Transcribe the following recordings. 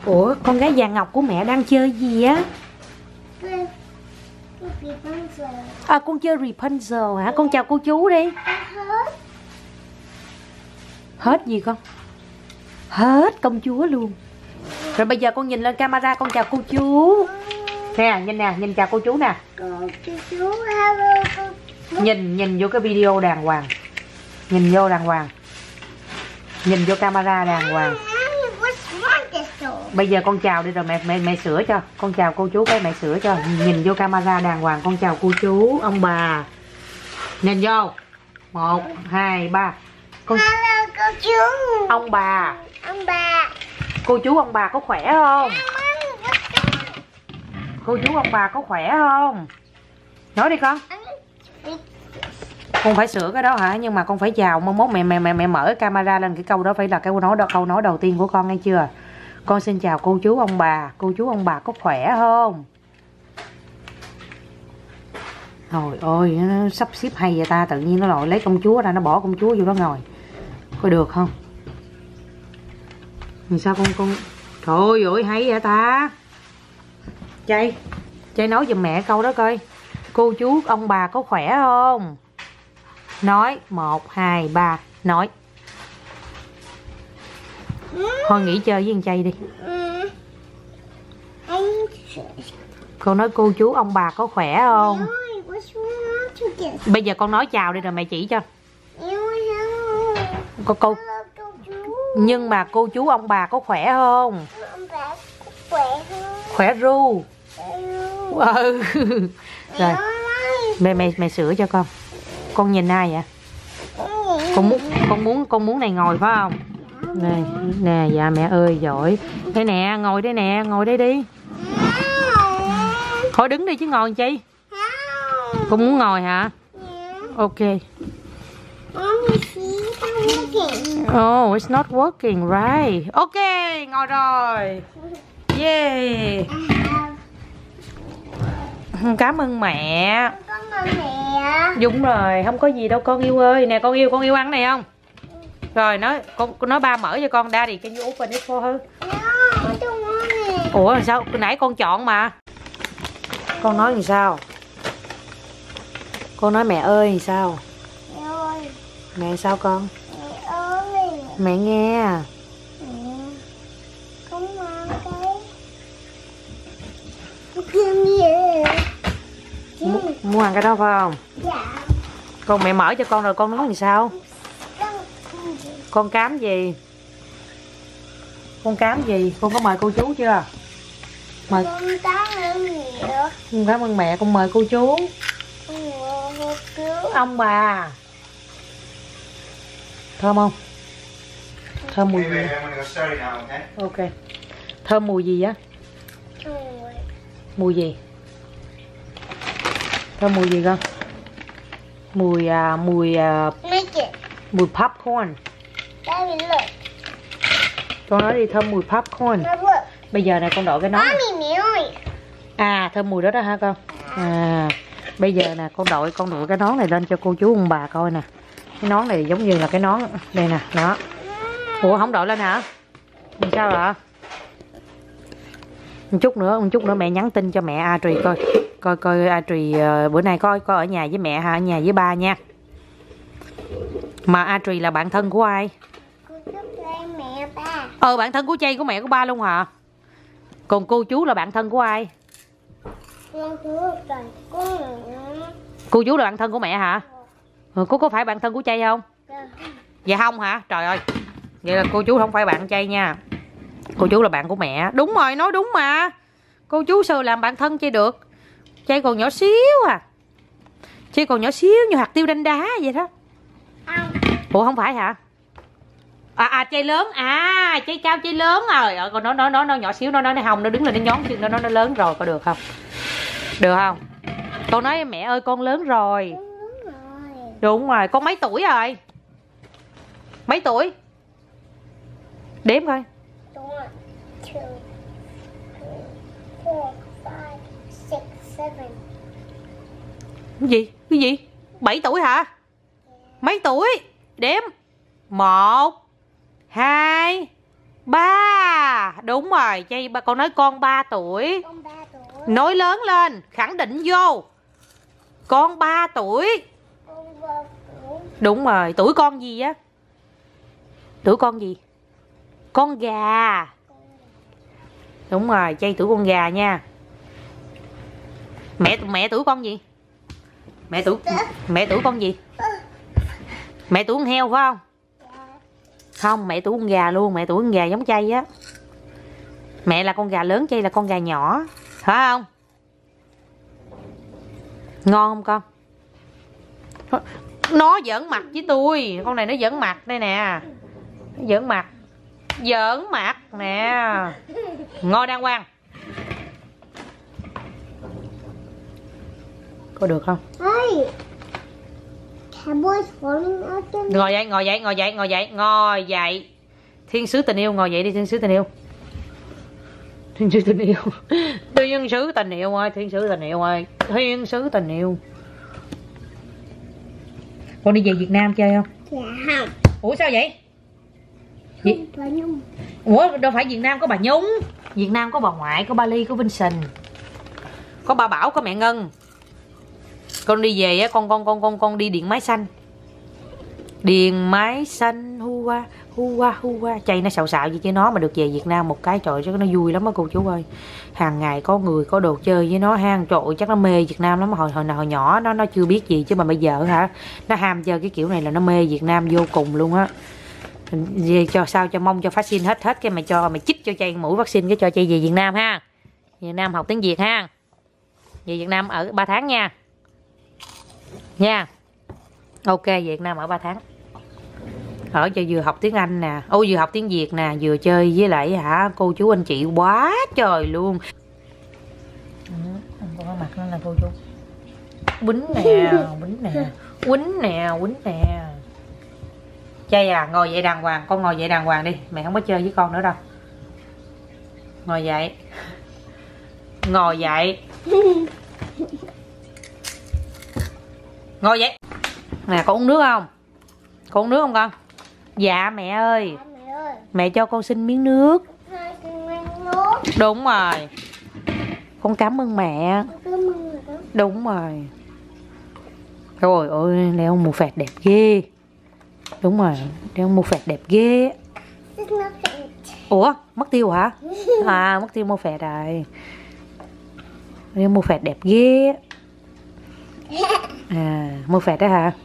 Ủa con gái vàng ngọc của mẹ đang chơi gì á? À con chơi Rapunzel hả? Con chào cô chú đi. Hết gì con? Hết công chúa luôn. Rồi bây giờ con nhìn lên camera con chào cô chú. Nè, nhìn chào cô chú nè. Nhìn vô cái video đàng hoàng. Nhìn vô đàng hoàng. Nhìn vô camera đàng hoàng. Bây giờ con chào đi rồi mẹ sửa cho. Con chào cô chú cái mẹ sửa cho. Nhìn vô camera đàng hoàng. Con chào cô chú, ông bà. Nhìn vô. 1, 2, 3. Con... Hello cô chú. Ông bà. Ông bà. Cô chú ông bà có khỏe không? Cô chú ông bà có khỏe không? Nói đi con. Con phải sửa cái đó hả? Nhưng mà con phải chào. Mốt mẹ mở camera lên, cái câu đó phải là câu nói đầu tiên của con, nghe chưa? Con xin chào cô chú ông bà. Cô chú ông bà có khỏe không? Trời ơi, nó sắp xếp hay vậy ta. Tự nhiên nó lội lấy công chúa ra, nó bỏ công chúa vô đó ngồi. Có được không? Vì sao con trời ơi hay vậy ta. Chay nói giùm mẹ câu đó coi. Cô chú ông bà có khỏe không? Nói 1, 2, 3. Nói. Thôi nghỉ chơi với con Chay đi. Con nói cô chú ông bà có khỏe không? Bây giờ con nói chào đi rồi mẹ chỉ cho. Cô nhưng mà cô chú ông bà có khỏe không? Khỏe ru. Ừ. Rồi mẹ sửa cho con. Con nhìn ai vậy? Con muốn này ngồi phải không? Nè dạ mẹ ơi giỏi. Đây nè, ngồi đây nè, ngồi đây đi. Thôi đứng đi chứ ngồi chi? Con muốn ngồi hả? Ok. Oh, it's not working, right? Ok, ngồi rồi. Yeah. Cảm ơn mẹ. Đúng rồi, không có gì đâu con yêu ơi. Nè con yêu ăn này không? Rồi nói nói ba mở cho con. Daddy, can you open it for her? Ủa sao nãy con chọn mà. Con nói làm sao? Con nói mẹ ơi làm sao? Mẹ sao con? Mẹ nghe. Muốn ăn cái đó phải không? Dạ. Con mẹ mở cho con rồi con nói làm sao? Con cám gì? Con cám gì? Con có mời cô chú chưa? Mời. Con cảm ơn mẹ, con mời cô chú. Ông bà. Thơm không? Thơm mùi gì? Ok. Thơm mùi gì á? Mùi gì? Thơm mùi gì con? Mùi popcorn. Con nói đi, thơm mùi popcorn. Bây giờ này con đội cái nón. À thơm mùi đó đó hả con? À bây giờ nè con đội cái nón này lên cho cô chú ông bà coi nè. Cái nón này giống như là cái nón đây nè, đó. Ủa không đội lên hả? Làm sao rồi? Một chút nữa mẹ nhắn tin cho mẹ Adri coi Adri bữa nay có ở nhà với mẹ ha, ở nhà với ba nha. Mà Adri là bạn thân của ai? Mẹ ba. Bạn thân của Chay của mẹ của ba luôn hả? Còn cô chú là bạn thân của ai? Cô chú là bạn thân của mẹ hả? Cô có phải bạn thân của Chay không? Dạ không hả? Trời ơi. Vậy là cô chú không phải bạn Chay nha. Cô chú là bạn của mẹ. Đúng rồi, nói đúng mà. Cô chú sao làm bạn thân Chay được? Chay còn nhỏ xíu à. Chay còn nhỏ xíu như hạt tiêu đanh đá vậy đó. Ủa không phải hả? Chay lớn. Chay cao Chay lớn rồi. Còn nó nhỏ xíu, nó không, nó đứng lên nó nhón chân nó lớn rồi, có được không? Được không? Con nói mẹ ơi con lớn rồi. Đúng rồi, con mấy tuổi rồi? Mấy tuổi? Đếm coi. 1, 2, 3, 4, 5, 6, 7. Cái gì? 7 tuổi hả? Mấy tuổi? Đếm. 1, 2, 3. Đúng rồi, Chay con nói con 3 tuổi. Con 3 tuổi. Nói lớn lên, khẳng định vô. Con 3 tuổi. Con 3 tuổi. Đúng rồi, tuổi con gì á? Tuổi con gì? Con gà. Đúng rồi, Chay tuổi con gà nha. Mẹ tuổi con gì? Mẹ tuổi con gì? Mẹ tuổi con heo phải không? Không, mẹ tuổi con gà luôn, mẹ tuổi con gà giống Chay á. Mẹ là con gà lớn, Chay là con gà nhỏ, phải không? Ngon không con? Nó giỡn mặt với tôi, con này nó giỡn mặt đây nè. Nó giỡn mặt. Giỡn mặt nè. Ngồi đàng hoàng. Có được không? Hey. Cowboys falling out the... Ngồi dậy, ngồi dậy, ngồi dậy, ngồi dậy, ngồi dậy. Thiên sứ tình yêu, ngồi dậy đi thiên sứ tình yêu. Thiên sứ tình yêu. Thiên sứ tình yêu ơi, thiên sứ tình yêu ơi. Thiên sứ tình yêu. Con đi về Việt Nam chơi không? Dạ không. Ủa sao vậy? Không phải Nhung. Ủa đâu phải Việt Nam có bà Nhung. Việt Nam có bà ngoại, có ba Ly, có Vincent, có bà Bảo, có mẹ Ngân. Con đi về á, con đi điện máy xanh. Điện máy xanh hu qua. Chay nó xạo xạo gì chứ nó mà được về Việt Nam một cái trời chắc nó vui lắm á cô chú ơi. Hàng ngày có người có đồ chơi với nó ha, trời chắc nó mê Việt Nam lắm. Hồi nhỏ nó chưa biết gì chứ mà bây giờ hả, nó ham chơi cái kiểu này là nó mê Việt Nam vô cùng luôn á. Cho sao cho mong cho vaccine hết cái mày chích cho Chay mũi vaccine cái cho Chay về Việt Nam ha. Việt Nam học tiếng Việt ha. Về Việt Nam ở 3 tháng nha. Nha. Ok, Việt Nam ở 3 tháng. Ở cho vừa học tiếng Anh nè, vừa học tiếng Việt nè, vừa chơi với lại hả cô chú anh chị quá trời luôn. Con có mặt nó là cô chú. Quýnh nè, quýnh nè, quýnh nè, quýnh nè. Chay à, ngồi dậy đàng hoàng, con ngồi dậy đàng hoàng đi, mẹ không có chơi với con nữa đâu. Ngồi dậy. Ngồi dậy. Ngồi dậy. Nè con uống nước không? Con uống nước không con? Dạ mẹ ơi. Mẹ ơi. Mẹ cho con xin miếng nước. Hai con miếng nước. Đúng rồi. Con cảm ơn mẹ. Cảm ơn mẹ. Đúng rồi. Trời ơi, đeo mù phẹt đẹp ghê. Đúng rồi, đeo mù phẹt đẹp ghê. Ủa, mất tiêu hả? À, mất tiêu mù phẹt rồi. Đeo mù phẹt đẹp ghê. À, mù phẹt đó hả?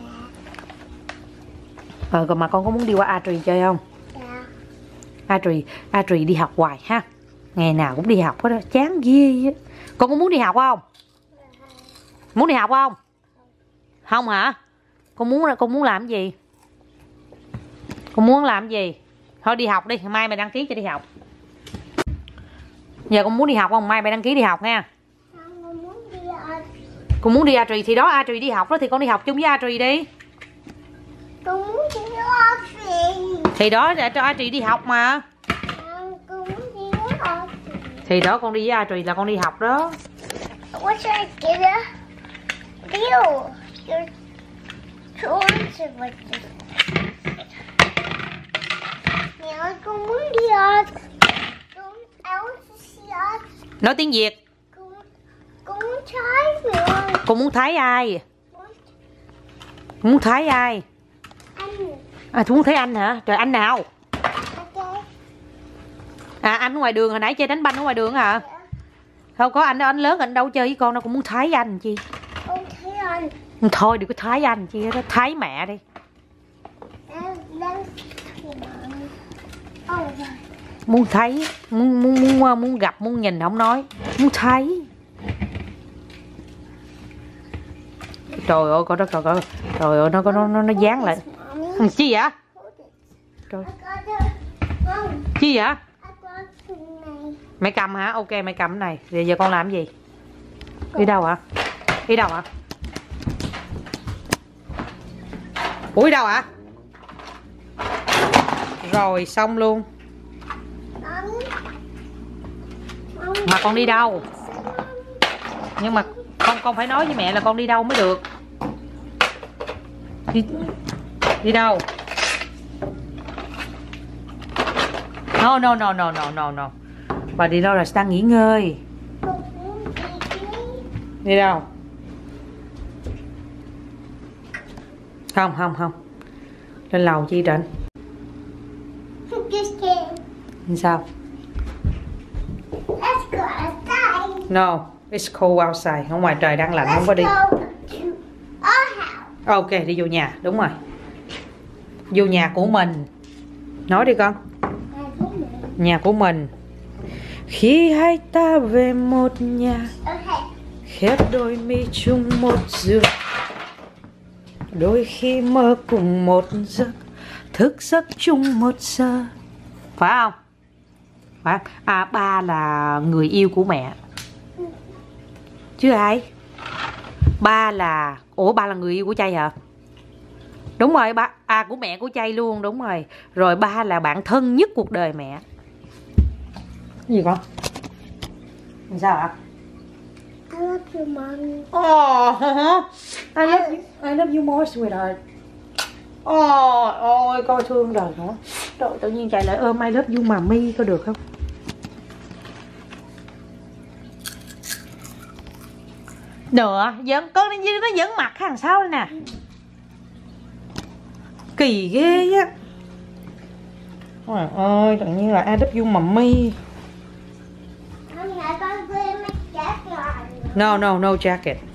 Còn mà con có muốn đi qua Atri chơi không? Dạ. Atri đi học hoài ha. Ngày nào cũng đi học hết đó, chán ghê á. Con có muốn đi học không? Muốn đi học không? Không hả? Con muốn làm gì? Con muốn làm gì? Thôi đi học đi, mai mày đăng ký cho đi học. Giờ con muốn đi học không? Mai mày đăng ký đi học nha. Con muốn đi Atri thì đó, Atri đi học đó thì con đi học chung với Atri đi. Con muốn đi Atri. Thì đó để cho Atri đi học mà. Con muốn đi Atri. Thì đó con đi với Atri là con đi học đó. What should I get a deal? You're too like this. Mẹ ơi, con muốn đi Atri. I want to see Atri. Nói tiếng Việt. Con muốn thấy mẹ ơi. Con muốn thấy ai? Muốn thấy ai? Anh. À, muốn thấy anh hả? Trời, anh nào? Okay. À, anh ở ngoài đường hồi nãy chơi đánh banh ở ngoài đường hả? Không có, anh đó, anh lớn anh đâu chơi với con đâu, cũng muốn thấy anh chi. Con thấy anh. Thôi đừng có thấy anh chi đó, thấy mẹ đi. Muốn thấy, muốn gặp, muốn nhìn không nói, muốn thấy. Trời ơi, con đó trời ơi, nó dán lại. Chi vậy? Trời. Chi vậy? Mẹ cầm hả? Ok mẹ cầm cái này. Rồi giờ con làm cái gì? Đi đâu hả? Đi đâu hả? Ủa đi đâu hả? Rồi xong luôn. Mà con đi đâu? Nhưng mà con phải nói với mẹ là con đi đâu mới được. Đi đâu? No no no no no no no. Bà đi đâu rồi? Đang nghỉ ngơi. Đi đâu? Không không không. Lên lầu chi Trịnh? Sao? Let's go outside. No, it's cold outside. Ở ngoài trời đang lạnh, không có đi. Let's go to our house. Ok, đi vô nhà, đúng rồi. Vô nhà của mình. Nói đi con. Nhà của mình. Khi hai ta về một nhà, Okay. khép đôi mi chung một giường, đôi khi mơ cùng một giấc, thức giấc chung một giờ. Phải không? Phải. À, ba là người yêu của mẹ chứ ai. Ba là... Ủa, ba là người yêu của Chay hả? Đúng rồi, ba. À, của mẹ của Chay luôn, đúng rồi. Rồi ba là bạn thân nhất cuộc đời mẹ. Cái gì con? Sao ạ? I love you, mommy. Oh, I love you more, sweetheart. Ôi, coi thương đời nữa. Trời, tự nhiên chạy lại ôm I love you mommy, có được không? Được, vẫn con nó vẫn mặt hàng sau nè. Kỳ ghê á. Trời ơi, tự nhiên là I love you mommy. Mommy, I got to put my jacket on. No, no, no jacket.